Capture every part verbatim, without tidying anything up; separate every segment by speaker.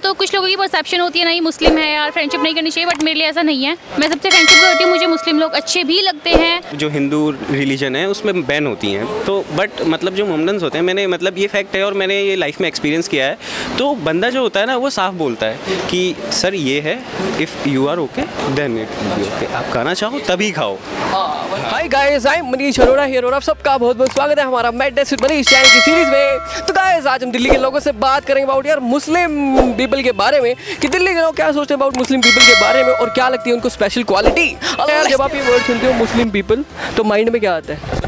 Speaker 1: तो कुछ लोगों की परसेप्शन होती है नहीं मुस्लिम है यार फ्रेंडशिप नहीं करनी चाहिए, बट मेरे लिए ऐसा नहीं है। मैं सबसे फ्रेंडशिप करती हूँ, मुझे मुस्लिम लोग अच्छे भी लगते हैं।
Speaker 2: जो हिंदू रिलीजन है उसमें बैन होती हैं, तो बट मतलब जो मोमडन्स होते हैं, मैंने मतलब ये फैक्ट है और मैंने ये लाइफ में एक्सपीरियंस किया है, तो बंदा जो होता है ना वो साफ बोलता है कि सर ये है, if you are okay then it be okay, आप खाना चाहो तभी खाओ।
Speaker 3: Hi guys, I am Manish Arora here और आप सबका बहुत बहुत स्वागत है हमारा mad days with Manish channel की सीरीज में। तो गाइस आज हम दिल्ली के लोगों से बात करेंगे अबाउट यार मुस्लिम पीपल के बारे में, कि दिल्ली के लोग क्या सोचते हैं अबाउट मुस्लिम पीपल के बारे में और क्या लगती है उनको स्पेशल क्वालिटी। यार जब आप ये वर्ड सुनते हो मुस्लिम पीपल तो माइंड में क्या आता है?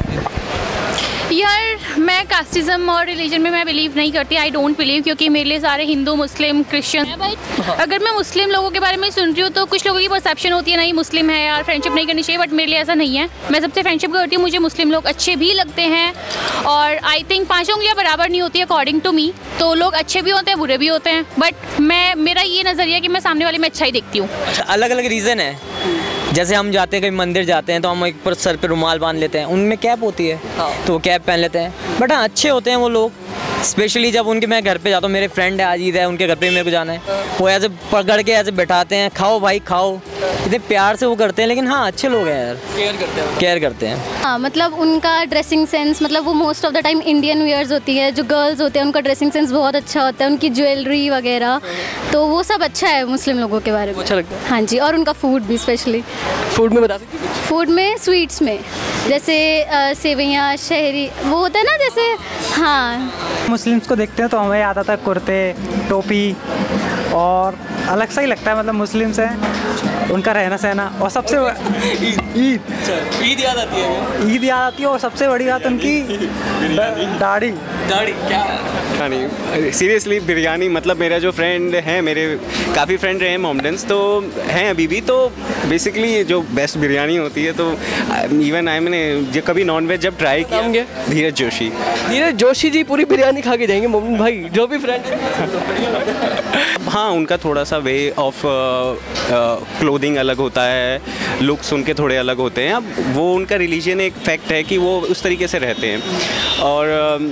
Speaker 1: यार मैं कास्टिज्म और रिलीजन में मैं बिलीव नहीं करती, आई डोंट बिलीव, क्योंकि मेरे लिए सारे हिंदू मुस्लिम क्रिश्चियन है भाई। अगर मैं मुस्लिम लोगों के बारे में सुन रही हूँ तो कुछ लोगों की परसेप्शन होती है नहीं मुस्लिम है यार फ्रेंडशिप नहीं करनी चाहिए, बट मेरे लिए ऐसा नहीं है। मैं सबसे फ्रेंडशिप करती हूँ, मुझे मुस्लिम लोग अच्छे भी लगते हैं और आई थिंक पाँचों उंगलियाँ बराबर नहीं होती अकॉर्डिंग टू मी, तो लोग अच्छे भी होते हैं बुरे भी होते हैं, बट मैं मेरा ये नज़रिया कि मैं सामने वाले में अच्छा ही देखती हूँ।
Speaker 4: अलग अलग रीज़न है, जैसे हम जाते हैं कहीं मंदिर जाते हैं तो हम एक पर सर पे रुमाल बांध लेते हैं, उनमें कैप होती है तो वो कैप पहन लेते हैं, बट हाँ अच्छे होते हैं वो लोग। स्पेशली जब उनके मैं घर पे जाता हूँ, मेरे फ्रेंड है आजीद है, उनके घर पे मेरे को जाना है, वो ऐसे पकड़ के ऐसे बैठाते हैं, खाओ भाई खाओ, इतने प्यार से वो करते हैं। लेकिन हाँ अच्छे लोग हैं यार, केयर करते हैं केयर करते हैं
Speaker 5: हाँ मतलब उनका ड्रेसिंग सेंस, मतलब वो most of the time Indian wears होती है, जो गर्ल्स होते हैं उनका ड्रेसिंग सेंस बहुत अच्छा होता है, उनकी ज्वेलरी वगैरह, तो वो सब अच्छा है मुस्लिम लोगों के बारे में,
Speaker 3: अच्छा लगता है।
Speaker 5: हाँ जी, और उनका फूड भी, स्पेशली
Speaker 3: फूड में बता सकते हैं?
Speaker 5: फूड में स्वीट्स में जैसे सेवइयाँ शहरी वो होता है ना, जैसे हाँ
Speaker 6: मुस्लिम्स को देखते हैं तो हमें याद आता है कुर्ते टोपी, और अलग सा ही लगता है, मतलब मुस्लिम्स हैं उनका रहना सहना, और सबसे ईद
Speaker 3: ईद याद आती है,
Speaker 6: ईद याद आती है, और सबसे बड़ी बात उनकी दाढ़ी
Speaker 3: दाढ़ी क्या
Speaker 2: नहीं सीरियसली बिरयानी, मतलब मेरा जो फ्रेंड है, मेरे काफ़ी फ्रेंड रहे हैं मोमडन्स तो हैं अभी भी, तो बेसिकली जो बेस्ट बिरयानी होती है, तो इवन आई मैंने जो कभी नॉन वेज जब ट्राई किया, धीरज जोशी
Speaker 3: धीरज जोशी जी पूरी बिरयानी खा के जाएंगे मोमन भाई, जो भी फ्रेंड है।
Speaker 2: हाँ उनका थोड़ा सा वे ऑफ क्लोथिंग अलग होता है, लुक्स उनके थोड़े अलग होते हैं, अब वो उनका रिलीजन एक फैक्ट है कि वो उस तरीके से रहते हैं। और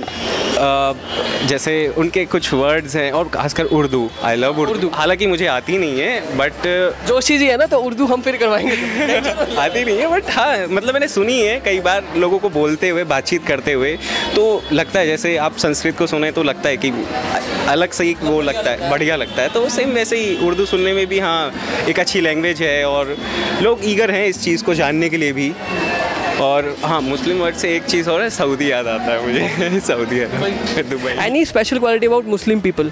Speaker 2: uh, जैसे उनके कुछ वर्ड्स हैं, और खासकर उर्दू, आई लव उर्दू, हालांकि मुझे आती नहीं है, बट
Speaker 3: जोशी जी है ना तो उर्दू हम फिर करवाएंगे।
Speaker 2: आती नहीं है बट हाँ मतलब मैंने सुनी है कई बार लोगों को बोलते हुए, बातचीत करते हुए, तो लगता है जैसे आप संस्कृत को सुने तो लगता है कि अलग से ही वो लगता है, बढ़िया लगता है, तो सेम वैसे ही उर्दू सुनने में भी हाँ एक अच्छी लैंग्वेज है और लोग ईगर हैं इस चीज़ को जानने के लिए भी। और हाँ मुस्लिम वर्ड से एक चीज़ और है, सऊदी याद आता है मुझे सऊदी है Dubai.
Speaker 3: Any special quality about Muslim people?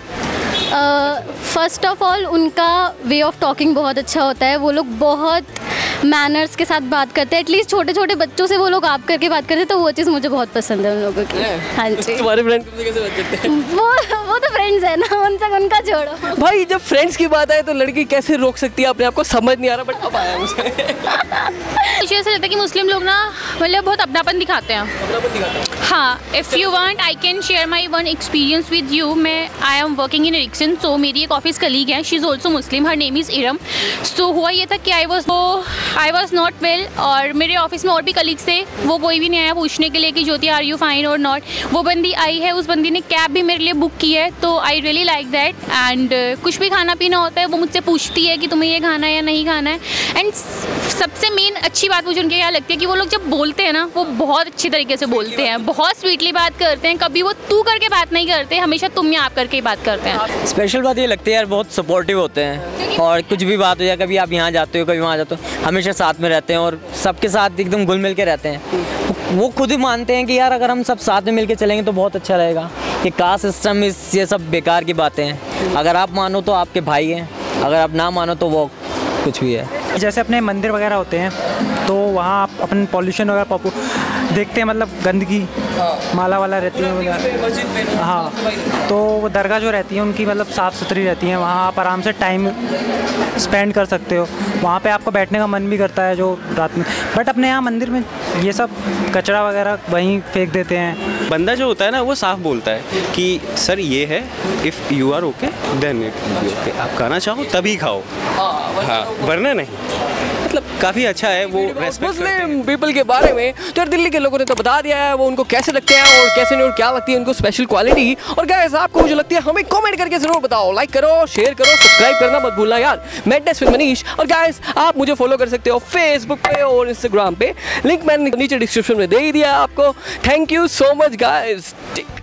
Speaker 5: First of all उनका वे ऑफ टॉकिंग बहुत अच्छा होता है, वो लोग बहुत मैनर्स के साथ बात करते हैं, एटलीस्ट छोटे छोटे बच्चों से वो लोग आप करके बात करते हैं, तो वो चीज़ मुझे बहुत पसंद है उन लोगों की। हाँ जी।
Speaker 3: तुम्हारे फ्रेंड तुमसे कैसे बात करते हैं?
Speaker 5: वो वो तो फ्रेंड्स है ना, उनसे उनका छोड़ो
Speaker 3: भाई। जब फ्रेंड्स की बात आए तो लड़की कैसे रोक सकती है अपने आप को, समझ नहीं आ रहा, बट अब आया मुझे।
Speaker 1: मुझे ऐसा लगता है कि मुस्लिम लोग ना मतलब बहुत अपनापन दिखाते हैं।
Speaker 3: अपनापन दिखाते हैं
Speaker 1: हाँ, if you want I can share my one experience with you. मैं I am working in Ericsson, so मेरी एक ऑफिस कलीग है, she is also Muslim, her name is Iram. So हुआ ये था कि I was I was not well, और मेरे ऑफिस में और भी कलीग्स थे, वो कोई भी नहीं आया पूछने के लिए कि ज्योति आर यू फाइन और नॉट। वो बंदी आई है, उस बंदी ने कैब भी मेरे लिए बुक की है, तो I really like that. And कुछ भी खाना पीना होता है वो मुझसे पूछती है कि तुम्हें ये खाना है या नहीं खाना है। एंड सबसे मेन अच्छी बात मुझे उनके क्या लगती है कि वो लोग जब बोलते हैं ना वो बहुत अच्छी तरीके से बोलते हैं, बहुत स्वीटली बात करते हैं, कभी वो तू करके बात नहीं करते, हमेशा तुम या आप करके ही बात करते हैं।
Speaker 4: स्पेशल बात ये लगती है यार, बहुत सपोर्टिव होते हैं, और कुछ भी बात हो जाए, कभी आप यहाँ जाते हो कभी वहाँ जाते हो, हमेशा साथ में रहते हैं और सबके साथ एकदम घुल मिल के रहते हैं। वो खुद ही मानते हैं कि यार अगर हम सब साथ में मिल के चलेंगे तो बहुत अच्छा रहेगा। ये कास्ट सिस्टम इस ये सब बेकार की बातें हैं, अगर आप मानो तो आपके भाई हैं, अगर आप ना मानो तो वो कुछ भी है।
Speaker 6: जैसे अपने मंदिर वगैरह होते हैं तो वहाँ आप अपन पॉल्यूशन वगैरह पॉपू देखते हैं, मतलब गंदगी माला वाला रहती है, हाँ, तो वो दरगाह जो रहती है उनकी मतलब साफ़ सुथरी रहती है, वहाँ आप आराम से टाइम स्पेंड कर सकते हो, वहाँ पे आपको बैठने का मन भी करता है जो रात में, बट अपने यहाँ मंदिर में ये सब कचरा वगैरह वहीं फेंक देते हैं।
Speaker 2: बंदा जो होता है ना वो साफ बोलता है कि सर ये है, if you are okay then it be okay, आप खाना चाहो तभी खाओ, हाँ वरना नहीं। मतलब काफ़ी अच्छा है वो रेस्पेक्ट
Speaker 3: मुस्लिम पीपल के बारे में। तो यार दिल्ली के लोगों ने तो बता दिया है वो उनको कैसे लगते हैं और कैसे नहीं और क्या लगती है उनको स्पेशल क्वालिटी। और गाइस आपको जो लगती है हमें कमेंट करके जरूर बताओ, लाइक करो, शेयर करो, सब्सक्राइब करना मत भूलना यार। Madness with Manish. और गाइस आप मुझे फॉलो कर सकते हो फेसबुक पे और इंस्टाग्राम पे, लिंक मैंने नीचे डिस्क्रिप्शन में दे ही दिया आपको। Thank you so much guys.